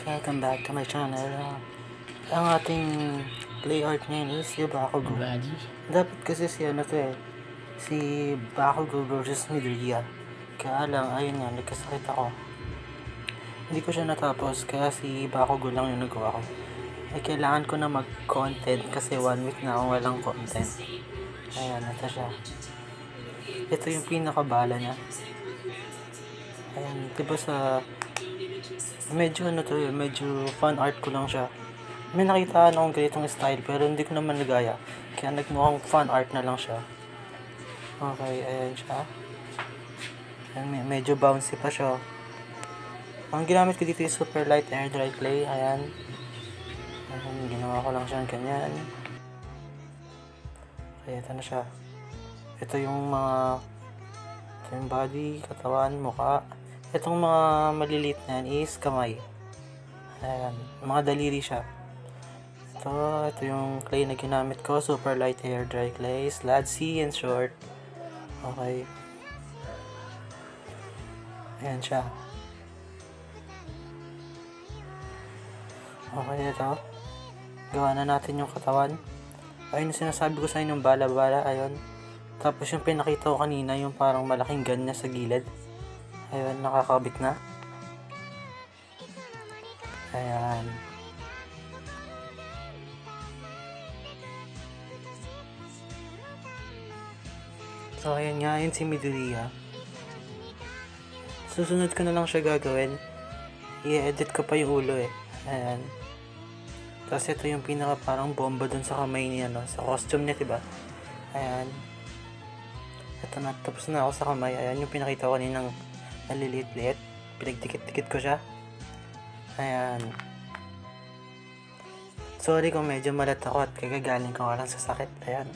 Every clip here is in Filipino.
Welcome back to my channel. Ang ating play art ngayon is si Bakugo. Dapat kasi si si Bakugo versus Midoriya. Kaya lang, ayun nga, nagkasakit ako. Hindi ko siya natapos, kaya si Bakugo lang yung nagawa ko. Ay, kailangan ko na mag-content kasi 1 week na akong walang content. Ayan, ito siya. Ito yung pinakabala niya. Ayan, diba sa medyo medyo fan art ko lang siya. May nakita akong ganitong style pero hindi ko naman nagaya. Kaya nagmukhang fan art na lang siya. Okay, ayan siya. Ayan, medyo bouncy pa siya. Ang ginamit ko dito is super light air dry clay. Ayan. Ayan, ginawa ko lang siya ganyan. Okay, ito na siya. Ito yung body, katawan, mukha. Itong mga maliliit na yan is kamay. Ayan, mga daliri siya. Ito yung clay na ginamit ko. Super light air dry clay. Slad C in short. Okay. Ayan siya. Okay, ito. Gawa na natin yung katawan. Ayun yung sinasabi ko sa inyo, yung bala-bala. Ayun. Tapos yung pinakita ko kanina, yung parang malaking gun niya sa gilid. Ayun, nakakabit na. Ayan. So, ayan nga, yun si Midoriya. Susunod ko na lang siya gagawin. I-edit ko pa yung ulo eh. Ayan. Tapos ito yung pinaka parang bomba dun sa kamay niya, no? Sa costume niya, diba? Ayan. Ito na, tapos na ako sa kamay. Ayan yung pinakita ko kaninang naliliit-liit. Pinagdikit-dikit ko siya. Ayan. Sorry kung medyo malat ako at kagagaling ko lang sa sakit. Ayan.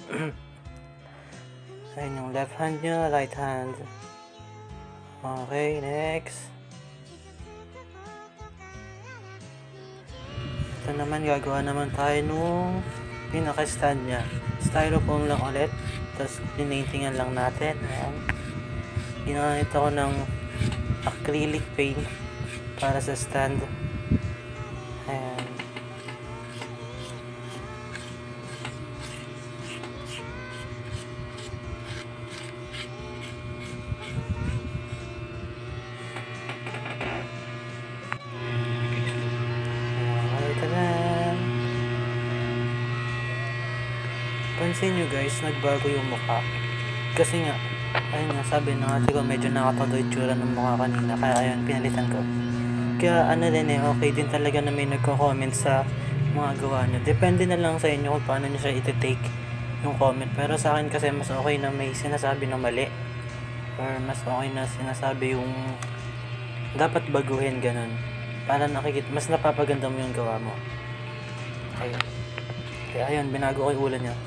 Ayan yung left hand niya, right hand. Okay, next. Ito naman, gagawa naman tayo nung pinaka-stand niya. Styrofoam lang ulit. Tapos, pinaintingan lang natin. Ayan. Ginamit ako ng acrylic paint para sa stand. Ayan. Pansin nyo guys, nagbago yung mukha. Kasi nga, ayun nga, sabi ng ate ko, medyo nakatodo yung tsura ng mukha kanina. Kaya ayun, pinalitan ko. Kaya ano din eh, okay din talaga na may nagko-comment sa mga gawa nyo. Depende na lang sa inyo kung paano nyo siya iti-take yung comment. Pero sa akin kasi mas okay na may sinasabi na mali. Or mas okay na sinasabi yung dapat baguhin, ganun. Para mas napapaganda mo yung gawa mo. Ayun. Kaya ayun, binago ko yung ulo niya.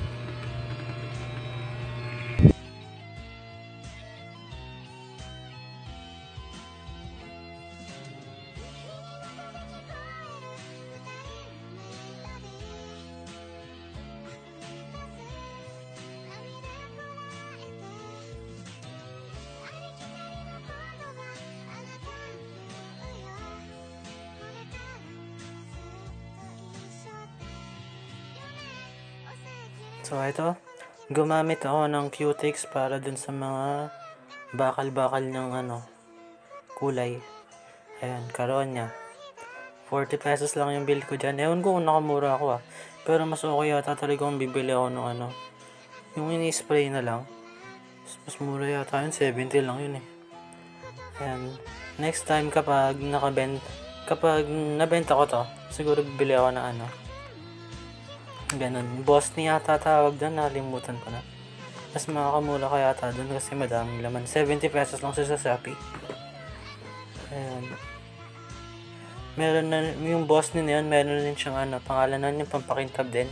So, ito. Gumamit ako ng cutics para dun sa mga bakal-bakal ng kulay. Ayan, karoon niya. 40 pesos lang yung bill ko dyan. Ewan ko kung nakamura ako Pero mas okay yata talaga kung bibili ako ng yung ini-spray na lang. Mas mura yata yun. 70 lang yun eh. Ayan. Next time kapag nabenta ko to, siguro bibili ako ng ganun. Boss niya yata tawag doon, nakalimutan ko na. Mas makakamura ka yata doon kasi madaming laman. 70 pesos lang siya sa Shopee. Ayan. Meron na, yung boss niya yun, meron rin siyang pangalan na yung pampakintab din.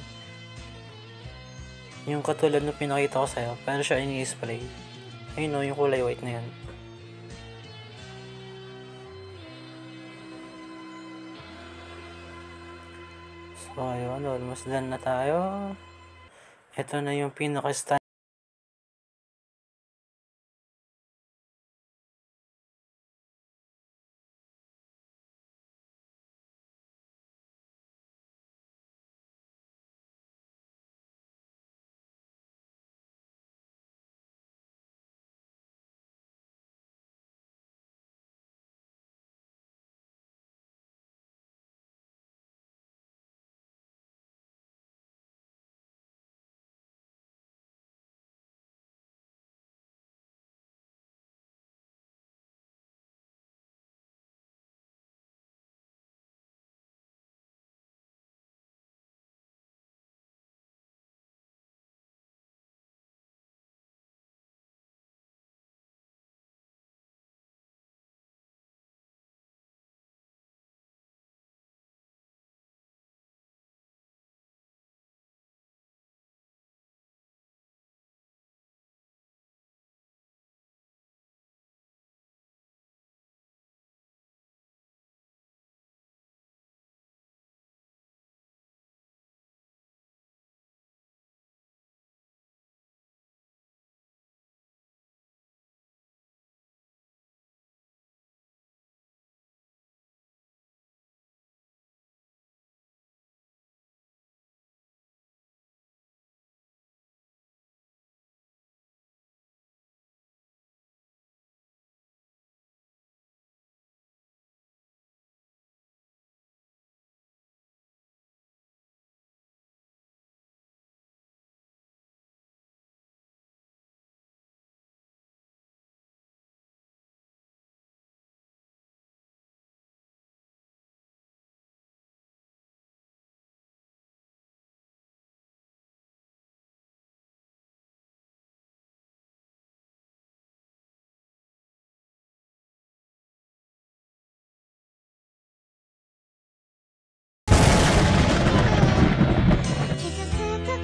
Yung katulad na pinakita ko sa'yo, pero siya ini-spray. Ayun yung kulay white na yan. So, ayun, almost done na tayo. Ito na yung pinaka-stand.